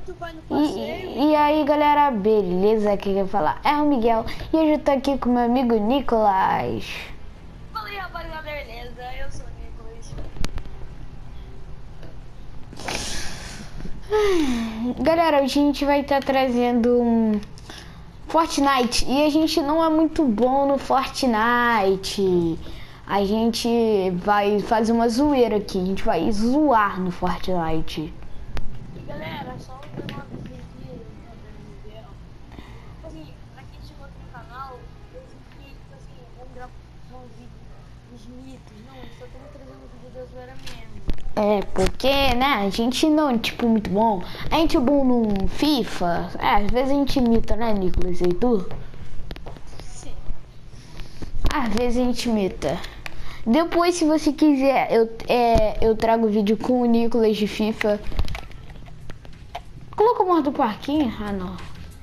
tu vai no passeio. E aí galera, beleza? Quem quer falar é o Miguel. E hoje eu tô aqui com meu amigo Nicolas. Fala aí, rapaziada, beleza? Eu sou o Nicolas. Galera, hoje a gente vai estar trazendo um Fortnite. E a gente não é muito bom no Fortnite. A gente vai fazer uma zoeira aqui. A gente vai zoar no Fortnite. E galera, só um uma coisa aqui, Miguel. Tipo assim, pra quem chegou aqui no canal, eu vi que, tipo assim, vamos gravar um vídeo dos mitos. Não, só estamos trazendo um vídeo da zoeira mesmo. É, porque, né, a gente não é, tipo, muito bom. A gente é bom no FIFA. Às vezes a gente imita, né, Nicolas e tu? Sim. Às vezes a gente imita. Depois, se você quiser, eu trago vídeo com o Nicolas de FIFA. Coloca o modo do parquinho? Ah, não.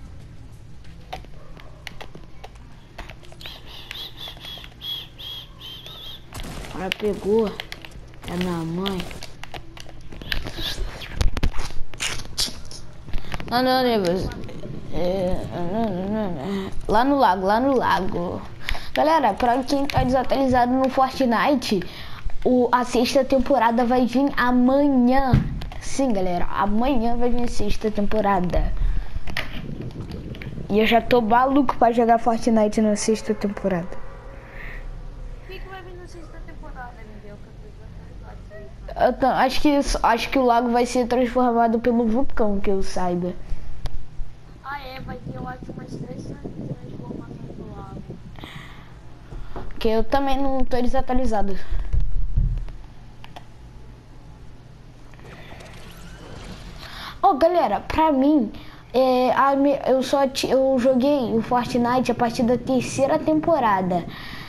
Ela pegou. É minha mãe. Não, lá no lago. Galera, pra quem tá desatualizado no Fortnite, a sexta temporada vai vir amanhã. Sim, galera, amanhã vai vir a sexta temporada. E eu já tô maluco pra jogar Fortnite na sexta temporada. O que vai vir na sexta temporada, Miguel? Acho que o lago vai ser transformado pelo vulcão, que eu saiba. Ah, é, vai ter, eu acho, umas 3 transformações do lago. Que eu também não tô desatualizado. Oh, galera, pra mim, eu joguei o Fortnite a partir da terceira temporada.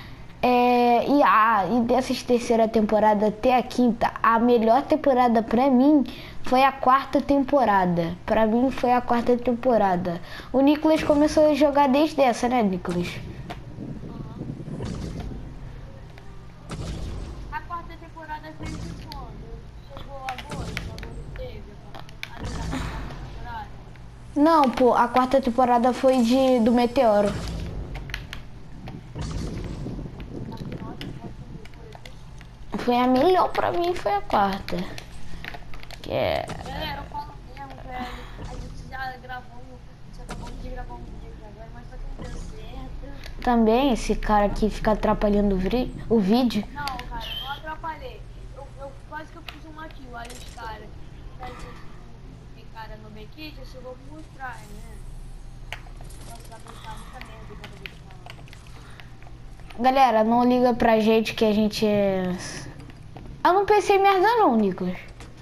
E dessas terceira temporada até a quinta, a melhor temporada pra mim foi a quarta temporada. Pra mim foi a quarta temporada. O Nicolas começou a jogar desde essa, né, Nicolas? A quarta temporada veio de quando? Chegou agosto? Agosto teve a quarta temporada? Não, pô, a quarta temporada foi do Meteoro. Foi a melhor pra mim, foi a quarta. Galera, eu falo mesmo, velho. A gente já gravou, já acabamos de gravar um vídeo aqui agora, mas só que não deu certo. Também esse cara aqui fica atrapalhando o vídeo. Não, cara, eu não atrapalhei. Eu quase que eu fiz uma kill. Aí os caras, tem cara no Bekit, eu chegou a mostrar, né? Nossa, vai pensar muita merda quando eu vou falar. Galera, não liga pra gente que a gente é... Eu não pensei em merda não, Nicolas.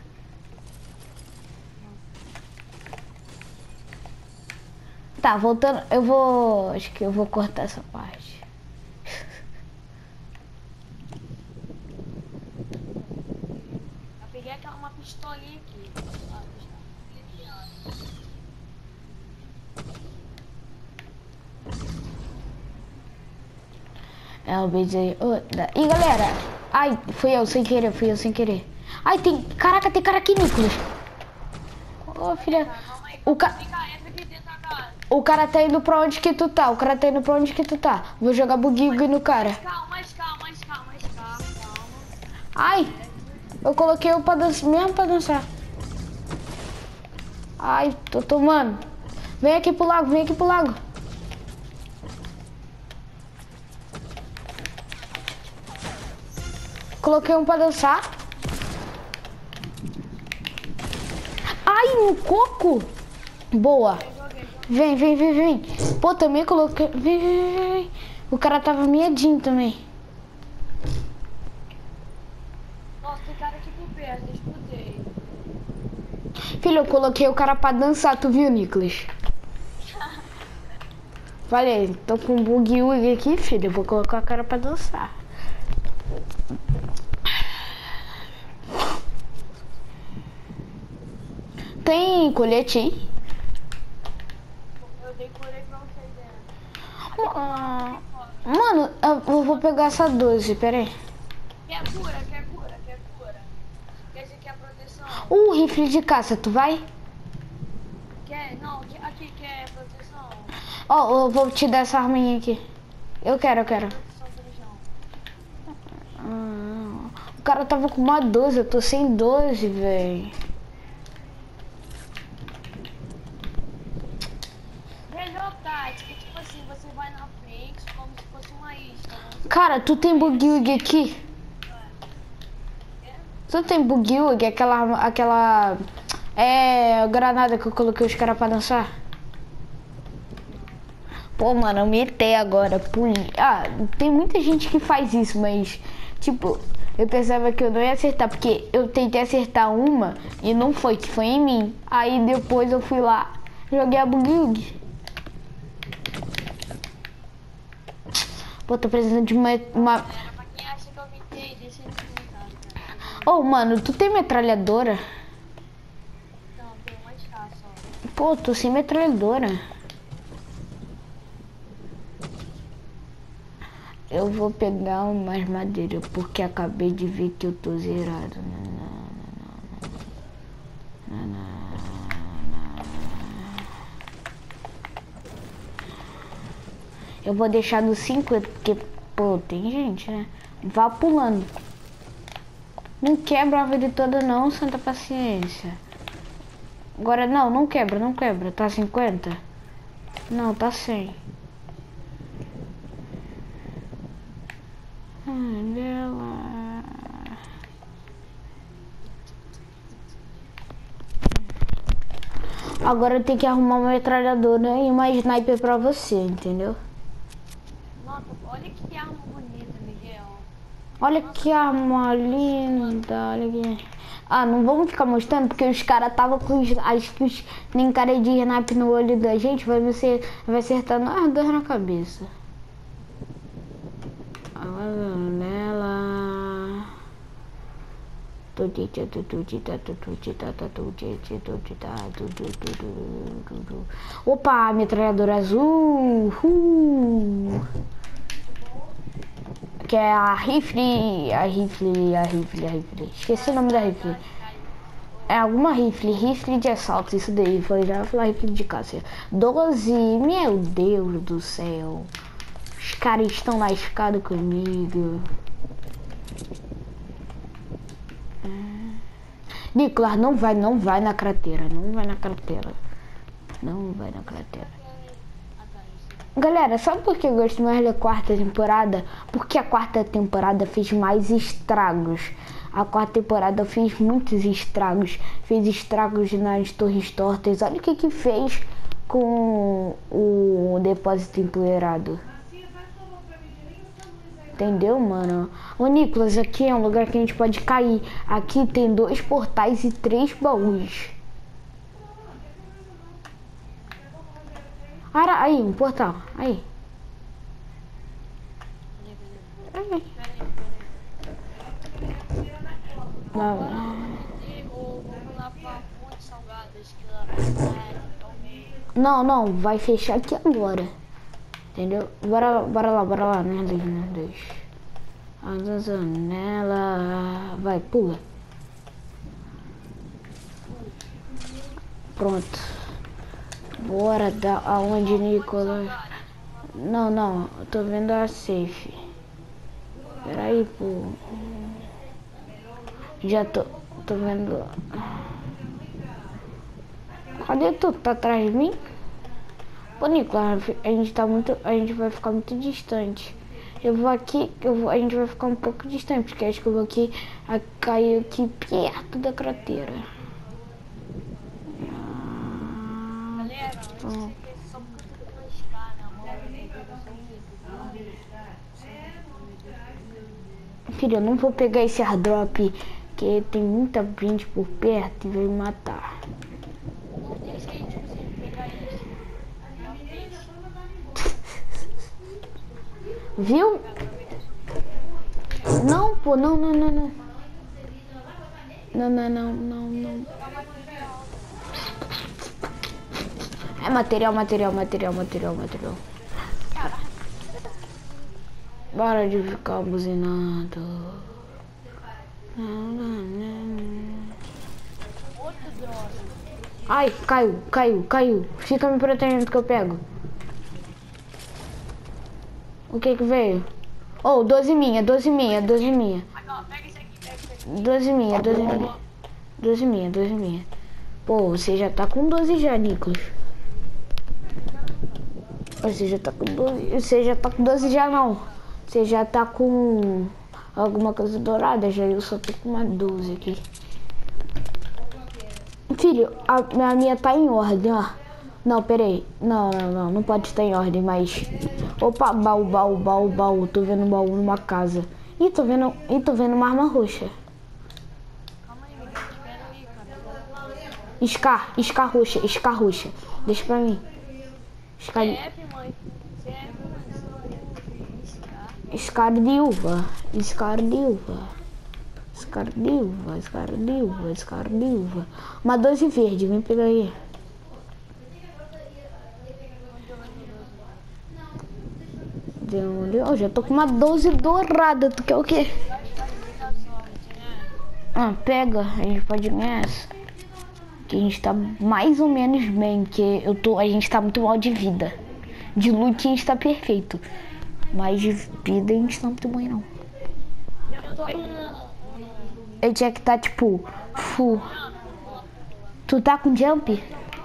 Tá, voltando, acho que eu vou cortar essa parte. Eu peguei uma pistolinha aqui. É o beijo aí. Ih, galera. Ai, fui eu sem querer. Ai, caraca, tem cara aqui, Nicolas. Ô, filha. Entra aqui dentro da casa. O cara tá indo pra onde que tu tá? Vou jogar buguig no cara. Calma. Ai, eu coloquei o mesmo pra dançar. Ai, tô tomando. Vem aqui pro lago. Coloquei um pra dançar. Ai, um coco. Boa. Vem. Pô, também coloquei. Vem. O cara tava miadinho também. Nossa, tem cara aqui por perto, eu escutei. Filho, eu coloquei o cara pra dançar, tu viu, Nicolas? Falei, tô com um bug aqui, filho. Eu vou colocar o cara pra dançar. Tem colete aí? Eu decorei pra vocês dentro. Mano, eu vou pegar essa 12, pera aí. Quer cura? Quer dizer que é proteção? Rifle de caça, tu vai? Quer? Não, aqui quer proteção. Ó, eu vou te dar essa arminha aqui. Eu quero. Proteção do João. O cara tava com uma 12, eu tô sem 12, velho. Melhor tática, tipo assim, você vai na frente como se fosse uma isca. Cara, tu tem boogie aqui? Tu tem boogie, aquela granada que eu coloquei os caras pra dançar? Pô, mano, eu mitei agora. Tem muita gente que faz isso, mas, tipo, eu pensava que eu não ia acertar, porque eu tentei acertar uma e não foi, que foi em mim. Aí depois eu fui lá, joguei a boogie. Pô, tô precisando de uma... Pra quem acha que eu mitei, deixa ele comentar, cara. Ô, mano, tu tem metralhadora? Não, tem uma de cá só. Pô, tô sem metralhadora. Eu vou pegar umas madeiras, porque acabei de ver que eu tô zerado. Eu vou deixar no 50, porque, pô, tem gente, né? Vá pulando. Não quebra a vida toda não, santa paciência. Agora, não quebra. Tá 50? Não, tá 100. Agora eu tenho que arrumar uma metralhadora e uma sniper pra você, entendeu? Nossa, olha que arma bonita, Miguel. Olha que arma linda, olha aqui. Não vamos ficar mostrando, porque os caras estavam com os nem cara de sniper no olho da gente, vai acertar nós dois na cabeça. Nela. Opa, metralhadora azul. Que é a rifle. Esqueci o nome da rifle. É alguma rifle de assalto, isso daí. Foi já falar rifle de caça. 12, meu Deus do céu. Os caras estão lascados comigo. Nicolas, não vai na cratera. Galera, sabe por que eu gosto mais da quarta temporada? Porque a quarta temporada fez mais estragos. A quarta temporada fez muitos estragos. Fez estragos nas Torres Tortas. Olha o que fez com o depósito empoeirado. Entendeu, mano? Ô, Nicolas, aqui é um lugar que a gente pode cair. Aqui tem 2 portais e 3 baús. Aí, um portal. Aí. Não, vai fechar aqui agora. Entendeu? Bora lá, né? A janela. Vai, pula. Pronto. Bora dar aonde, Nicolas? Não, eu tô vendo a safe. Peraí, pô. Já tô vendo. Cadê tu? Tá atrás de mim? Pô, Nicolas, a gente vai ficar muito distante. Eu vou aqui, a gente vai ficar um pouco distante, porque acho que eu vou cair aqui perto da cratera. Galera, só porque eu tô com escada, Filho, eu não vou pegar esse airdrop, que tem muita gente por perto e vai me matar. Não tem jeito de você pegar isso. Viu? Não, pô, não. Não. É material. Bora de ficar buzinando. Outro droga. Ai, caiu. Fica me protegendo que eu pego. O que que veio? Oh, 12 minha. Aqui, ó, pega isso aqui. 12 minha. Pô, você já tá com 12 já, Nicolas. Você já tá com 12 já não. Você já tá com alguma coisa dourada já. Eu só tô com uma 12 aqui. Filho, a minha tá em ordem, ó. Não, peraí. Não pode estar em ordem, mas... Opa, baú. Tô vendo um baú numa casa. Ih, tô vendo uma arma roxa. Calma aí, Miguel. Espera aí, cara. Scar roxa. Deixa pra mim. Scar mãe. de uva. Uma 12 verde, vem pegar aí. Eu já tô com uma 12 dourada. Tu quer o quê? Ah, pega. A gente pode ganhar essa. Que a gente tá mais ou menos bem. Que a gente tá muito mal de vida. De loot a gente tá perfeito. Mas de vida a gente tá muito bem não. Eu tinha que tá tipo full. Tu tá com jump?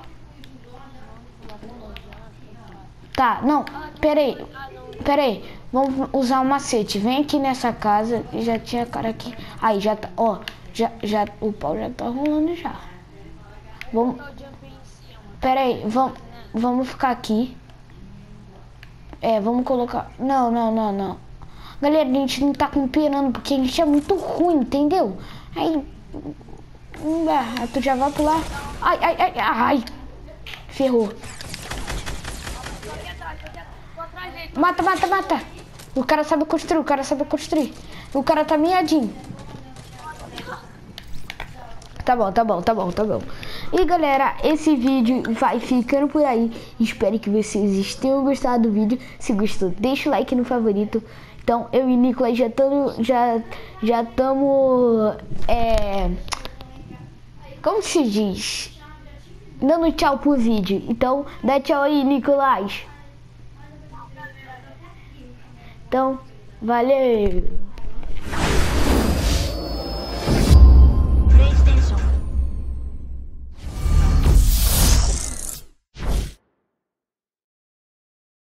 Tá, não, peraí, vamos usar um macete. Vem aqui nessa casa, já tinha cara aqui. Aí já tá, ó, já o pau já tá rolando já. Vamos, peraí, vamos ficar aqui. Vamos colocar, não. Galera, a gente não tá cooperando porque a gente é muito ruim, entendeu? Aí, tu já vai pular. Ai, ferrou. Mata. O cara sabe construir. O cara tá miadinho. Tá bom. E galera, esse vídeo vai ficando por aí. Espero que vocês tenham gostado do vídeo. Se gostou, deixa o like no favorito. Então, eu e Nicolas já estamos como se diz? Dando tchau pro vídeo. Então, dá tchau aí, Nicolas. Então, valeu!